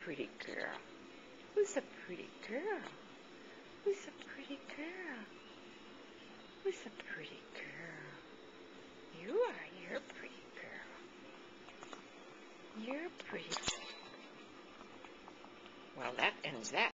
pretty girl? Who's a pretty girl? Who's a pretty girl? Who's a pretty girl? You are. You're a pretty girl. You're pretty. Well, that ends that.